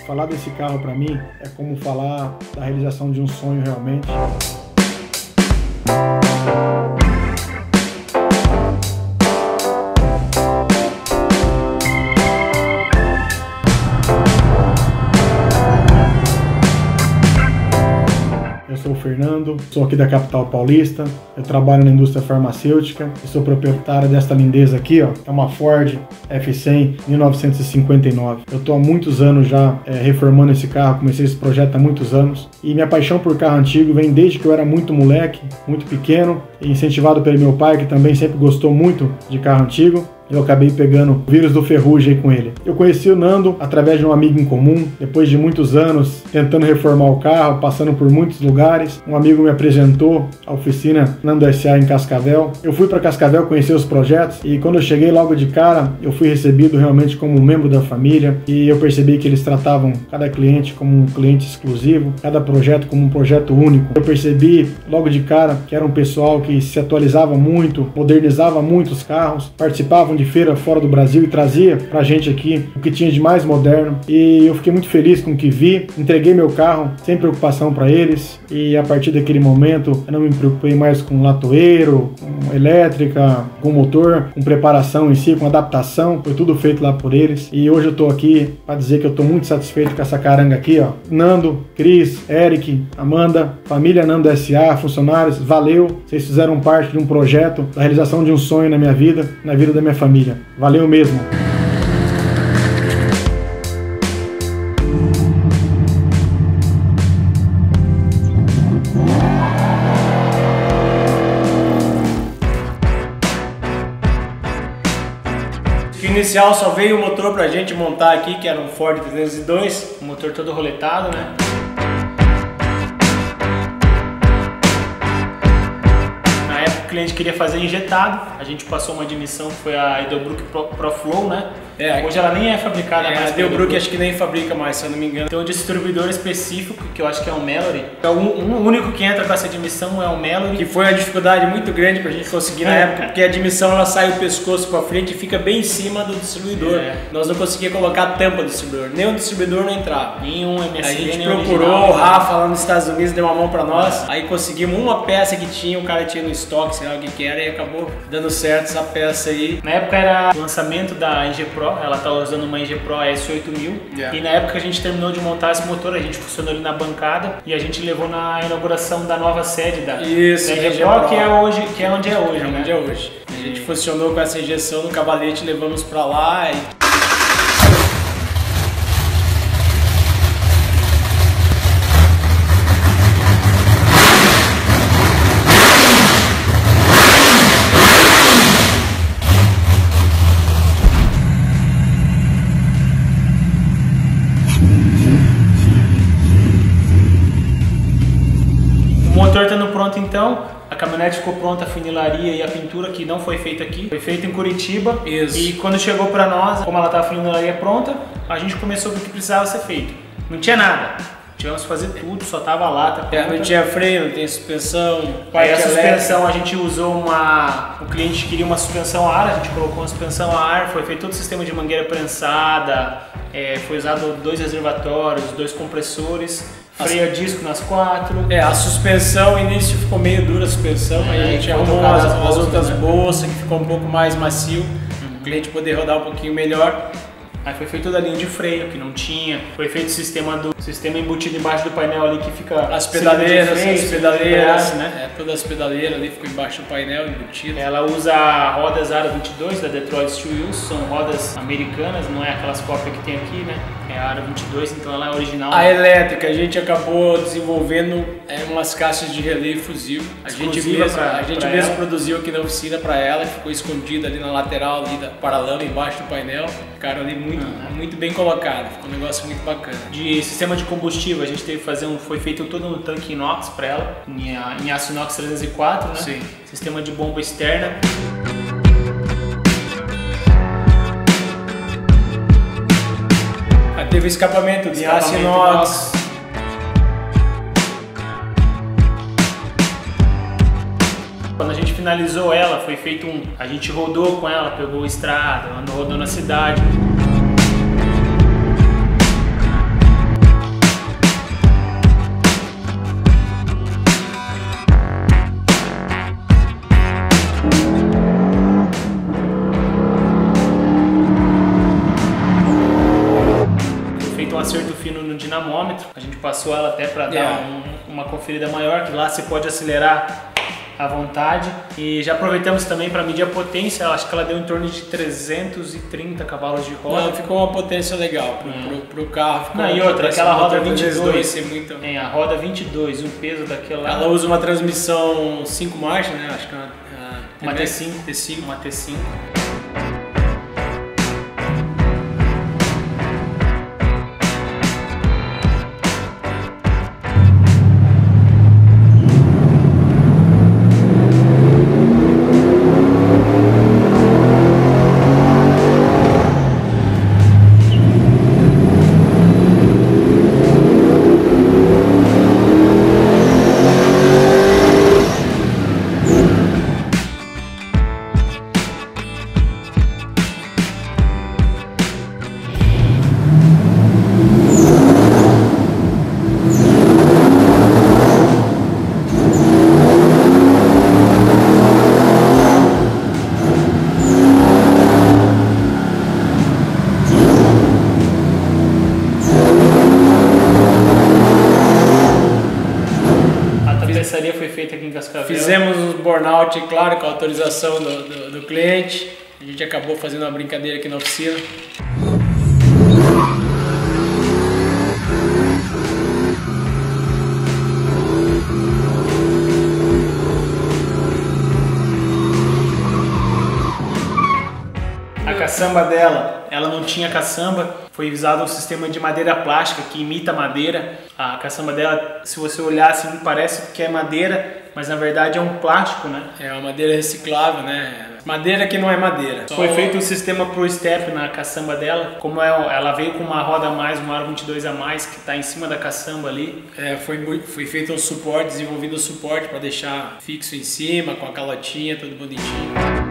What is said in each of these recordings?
Falar desse carro para mim é como falar da realização de um sonho realmente. Eu sou o Fernando, sou aqui da capital paulista, eu trabalho na indústria farmacêutica e sou proprietário desta lindeza aqui, ó, é uma Ford F100 1959. Eu estou há muitos anos já reformando esse carro, comecei esse projeto há muitos anos e minha paixão por carro antigo vem desde que eu era muito moleque, muito pequeno, e incentivado pelo meu pai, que também sempre gostou muito de carro antigo. Eu acabei pegando o vírus do ferrugem com ele. Eu conheci o Nando através de um amigo em comum. Depois de muitos anos tentando reformar o carro, passando por muitos lugares, um amigo me apresentou a oficina Nando S.A. em Cascavel. Eu fui para Cascavel conhecer os projetos e quando eu cheguei logo de cara, eu fui recebido realmente como um membro da família e eu percebi que eles tratavam cada cliente como um cliente exclusivo, cada projeto como um projeto único. Eu percebi logo de cara que era um pessoal que se atualizava muito, modernizava muito os carros, participavam de feira fora do Brasil e trazia pra gente aqui o que tinha de mais moderno, e eu fiquei muito feliz com o que vi. Entreguei meu carro sem preocupação para eles e a partir daquele momento eu não me preocupei mais com latoeiro, com elétrica, com motor, com preparação em si, com adaptação, foi tudo feito lá por eles e hoje eu tô aqui para dizer que eu tô muito satisfeito com essa caranga aqui, ó. Nando, Cris, Eric, Amanda, família Nando S.A., funcionários, valeu, vocês fizeram parte de um projeto, da realização de um sonho na minha vida, na vida da minha família. Valeu mesmo! Que inicial só veio o motor pra gente montar aqui, que era um Ford 302, o motor todo roletado, né? O cliente queria fazer injetado, a gente passou uma admissão que foi a Edelbrook ProFlow, né? Hoje ela nem é fabricada mais. A Edelbrook acho que nem fabrica mais, se eu não me engano. Tem um distribuidor específico, que eu acho que é o Mallory. O único que entra com essa admissão é o Mallory. Que foi uma dificuldade muito grande pra gente conseguir na época, porque a admissão ela sai o pescoço pra frente e fica bem em cima do distribuidor. Nós não conseguíamos colocar a tampa do distribuidor, nem o distribuidor não entrava. Nenhum MSD, a gente procurou, o Rafa lá nos Estados Unidos deu uma mão pra nós. Aí conseguimos uma peça que tinha, o cara tinha no estoque, sei lá o que era, e acabou dando certo essa peça aí. Na época era o lançamento da Engie Pro, ela tá usando uma Engie Pro S8000 e na época a gente terminou de montar esse motor, a gente funcionou ali na bancada e a gente levou na inauguração da nova sede da Engie Pro, que é onde é hoje, né? Onde é hoje. A gente funcionou com essa injeção no cavalete, levamos pra lá e... O motor estando pronto então, a caminhonete ficou pronta, a funilaria e a pintura que não foi feita aqui, foi feita em Curitiba. Isso. E quando chegou para nós, como ela estava a funilaria pronta, a gente começou com o que precisava ser feito. Não tinha nada, tivemos que fazer tudo, só tava a lata. Não tinha freio, não tem suspensão. Aí a suspensão a gente usou o cliente queria uma suspensão a ar, a gente colocou uma suspensão a ar, foi feito todo o sistema de mangueira prensada, foi usado 2 reservatórios, 2 compressores. Freio a disco nas 4. A suspensão, no início ficou meio dura a suspensão, aí a gente arrumou as outras bolsas que ficou um pouco mais macio, o cliente poder rodar um pouquinho melhor. Aí foi feito toda a linha de freio, que não tinha. Foi feito o sistema embutido embaixo do painel ali, que fica... As pedaleiras, né? Todas as pedaleiras ali ficam embaixo do painel embutido. Ela usa rodas Aro 22 da Detroit Steel Wheels, são rodas americanas, não é aquelas cópias que tem aqui, né? É a Aro 22, então ela é original. A elétrica, a gente acabou desenvolvendo umas caixas de relé e fusível. A gente mesmo produziu aqui na oficina para ela, que ficou escondida ali na lateral, ali da paralama, embaixo do painel. Ficaram ali muito bem colocado, ficou um negócio muito bacana. De sistema de combustível, a gente teve que fazer foi feito todo no tanque inox para ela, em aço inox 304, né? Sim. Sistema de bomba externa. Aí teve escapamento de aço inox. Quando a gente finalizou ela, foi feito a gente rodou com ela, pegou estrada, rodou na cidade. fino no dinamômetro. A gente passou ela até para dar uma conferida maior, que lá você pode acelerar à vontade. E já aproveitamos também para medir a potência. Eu acho que ela deu em torno de 330 cavalos de roda. Não, ficou uma potência legal pro carro. Ficou e outra, aquela roda 22, ser muito... a roda 22, o peso daquela... Ela usa uma transmissão 5 marchas, né? Acho que é uma T5. Uma T5. Foi feita aqui em Cascavel. Fizemos os burnout, claro, com a autorização do cliente. A gente acabou fazendo uma brincadeira aqui na oficina. A caçamba dela, ela não tinha caçamba, foi usado um sistema de madeira plástica que imita madeira. A caçamba dela, se você olhar assim, parece que é madeira, mas na verdade é um plástico, né? É uma madeira reciclável, né? Madeira que não é madeira. Foi feito um sistema pro step na caçamba dela, como ela veio com uma roda a mais, uma aro 22 a mais, que está em cima da caçamba ali. Foi feito um suporte, desenvolvido um suporte para deixar fixo em cima, com a calotinha, tudo bonitinho.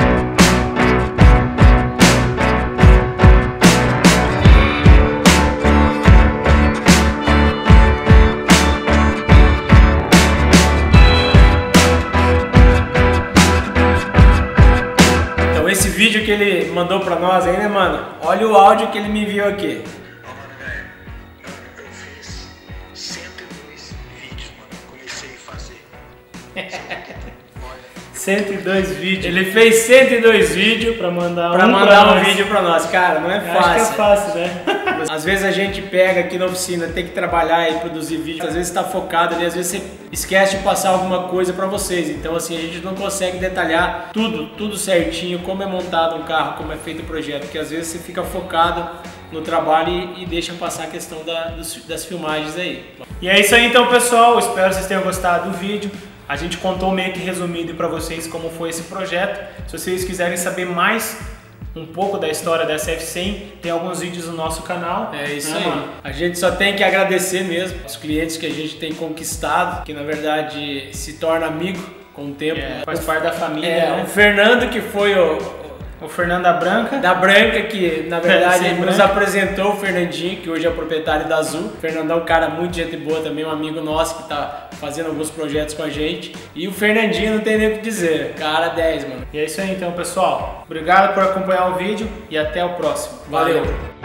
Esse vídeo que ele mandou pra nós aí, né, mano? Olha o áudio que ele me enviou aqui. Ó, mano, velho, eu fiz 102 vídeos, mano. Comecei a fazer. 102 vídeos. Ele fez 102 vídeos pra mandar um vídeo pra nós. Cara, não é fácil. Acho que é fácil, né? Às vezes a gente pega aqui na oficina, tem que trabalhar e produzir vídeo. Às vezes tá focado ali, às vezes você esquece de passar alguma coisa pra vocês. Então assim, a gente não consegue detalhar tudo certinho, como é montado um carro, como é feito o projeto. Porque às vezes você fica focado no trabalho e deixa passar a questão das filmagens aí. E é isso aí então, pessoal. Espero que vocês tenham gostado do vídeo. A gente contou meio que resumido para vocês como foi esse projeto. Se vocês quiserem saber mais um pouco da história dessa F100, tem alguns vídeos no nosso canal. É isso aí. Mano? A gente só tem que agradecer mesmo os clientes que a gente tem conquistado, que na verdade se torna amigo com o tempo. Faz parte da família. Né? O Fernando, que foi o Fernando da Branca. Da Branca, que na verdade nos apresentou o Fernandinho, que hoje é o proprietário da Azul. O Fernandão é um cara muito gente boa também, um amigo nosso que tá fazendo alguns projetos com a gente. E o Fernandinho não tem nem o que dizer, cara 10, mano. E é isso aí então, pessoal. Obrigado por acompanhar o vídeo e até o próximo. Valeu.